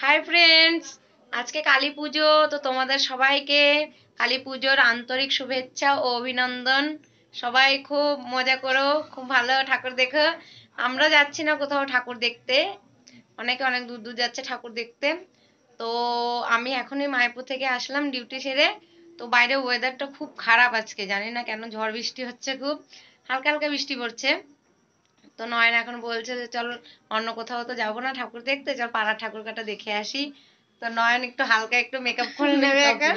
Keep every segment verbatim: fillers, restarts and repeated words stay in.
Hi friends, আজকে কালী পুজো। তো তোমাদের সবাইকে কালী পুজোর আন্তরিক শুভেচ্ছা ও অভিনন্দন। সবাই খুব মজা করো, খুব ভালো ঠাকুর দেখো। আমরা যাচ্ছি না কোথাও ঠাকুর দেখতে, অনেকে অনেক দূর দূর যাচ্ছে ঠাকুর দেখতে। তো আমি এখনই মায়াপুর থেকে আসলাম ডিউটি সেরে। তো বাইরে ওয়েদারটা খুব খারাপ আজকে, জানি না কেন ঝড় বৃষ্টি হচ্ছে, খুব হালকা হালকা বৃষ্টি পড়ছে। তো নয়ন এখন বলছে যে চল অন্য কোথাও তো যাবো না ঠাকুর দেখতে, চল পাড়ার ঠাকুর কাটা দেখে আসি। তো নয়ন একটু হালকা একটু মেকআপ করে নেবে এখন,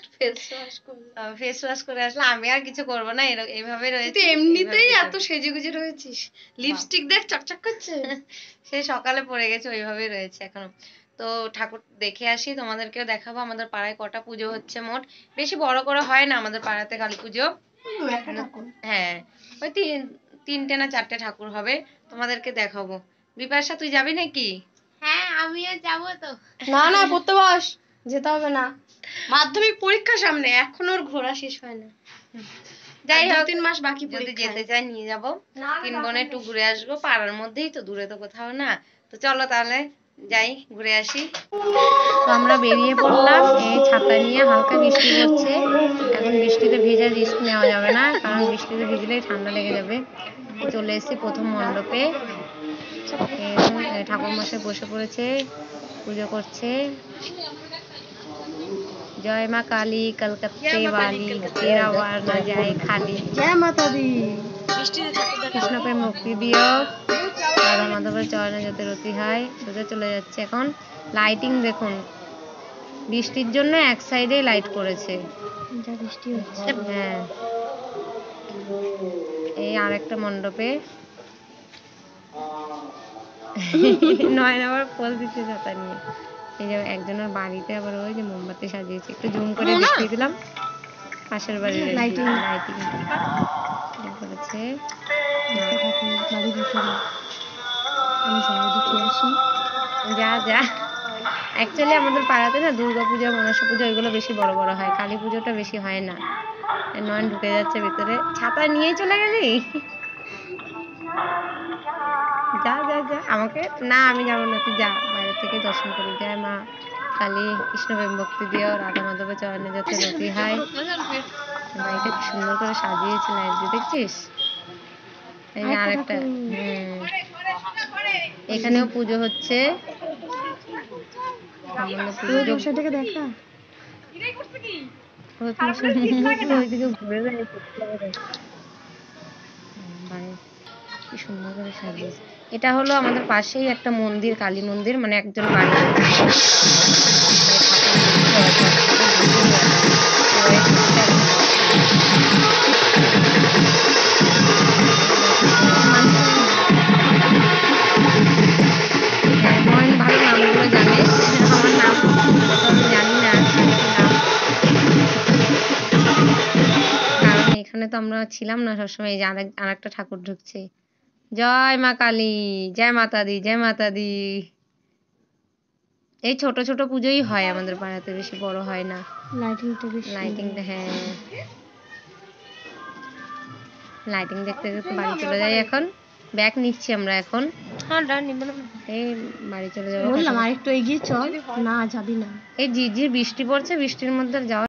ফেস ওয়াশ করে আসলে। আমি আর কিছু করবো না, এইভাবে রয়েছে। এমনিতেই এত সেজে গুজে রয়েছিস, লিপস্টিক দেখ চকচক করছে। সে সকালে পড়ে গেছে, ওইভাবেই রয়েছে এখনো। তো ঠাকুর দেখে আসি, তোমাদেরকেও দেখাবো আমাদের পাড়ায় কটা পুজো হচ্ছে। মোট বেশি বড় করে হয় না আমাদের পাড়াতে কালী পুজো। হ্যাঁ, ওই তিন তিনটে না চারটে ঠাকুর হবে, তোমাদেরকে দেখাবো। বিপাশা, তুই যাবি নাকি? হ্যাঁ, আমিও যাবো। তো না না পড়তে বস, যেতে হবে না। মাধ্যমিক পরীক্ষা সামনে, এখনো ওর ঘোরা শেষ হয় না। যাই হোক, তিন মাস বাকি, যদি যেতে চাই নিয়ে যাবো। তিন বোনে একটু ঘুরে আসবো, পাড়ার মধ্যেই তো, দূরে তো কোথাও না। তো চলো তাহলে যাই, ঘুরে আসি। তো আমরা বেরিয়ে পড়লাম এই ছাতা নিয়ে, হালকা বৃষ্টি পড়ছে। এখন বৃষ্টিতে ভেজার রিস্ক নেওয়া যাবে না, কারণ বৃষ্টিতে ভিজলেই ঠান্ডা লেগে যাবে। চলে এসেছি প্রথম মণ্ডপে। ঠাকুর মশাই বসে পড়েছে, পুজো করছে। জয় মা কালী কলকাতা वाली तेरा वार न जाए खाली। জয় মাতা দি। কৃষ্ণকে মুক্তি দিও, রাধা মাধবের চরণে যাতে রতি হয়। সোজা চলে যাচ্ছে এখন। লাইটিং দেখুন, বৃষ্টির জন্য এক সাইডে লাইট করেছে। বৃষ্টি হচ্ছে। হ্যাঁ, এই আর একটা মণ্ডপে নয়ন আবার পোজ দিচ্ছে ছাতা নিয়ে। এই যে একজনের বাড়িতে আবার ওই যে মোমবাতি সাজিয়েছে, একটু জুম করে দেখিয়ে দিলাম। পাশের বাড়ির লাইটিং লাইটিং করেছে। বাড়ির ভিতরে আমি যাই দেখে আসি। যা যা অ্যাকচুয়ালি আমাদের পাড়াতে না দুর্গা পূজা, মনসা পূজা এগুলো বেশি বড় বড় হয়, কালী পুজোটা বেশি হয় না। নয়ন ঢুকে যাচ্ছে ভিতরে, ছাতা নিয়েই চলে গেলি। যা যা যা, আমাকে না, আমি যাবো না, তুই যা, বাইরে থেকে দর্শন করি। জয় মা কালী, কৃষ্ণকে মুক্তি দিও, রাধা মাধবের চরণে যাতে রতি হয়। বাড়িটা কি সুন্দর করে সাজিয়েছে লাইট দিয়ে, দেখছিস? এই যে আরেকটা, হম এখানেও পুজো হচ্ছে। দেখা কি সুন্দর করে সাজিয়েছে। এটা হলো আমাদের পাশেই একটা মন্দির, কালী মন্দির, মানে একজন বাড়ি তো আমরা ছিলাম না সবসময়। এই যে আর একটা ঠাকুর ঢুকছে। জয় মা কালী, জয় মাতা দি, জয় মাতা দি। এই ছোট ছোট পুজোই হয় আমাদের পাড়াতে, বেশি বড় হয় না। লাইটিংটা বেশ লাইটিংটা, হ্যাঁ, লাইটিং দেখতে দেখতে বাড়ি চলে যাই। এখন ব্যাগ নিচ্ছি আমরা এখন। এই বাড়ি চলে যাবো। বললাম আরেকটু এগিয়ে চল। না যাবি না, এই ঝিরঝির বৃষ্টি পড়ছে, বৃষ্টির মধ্যে যাওয়া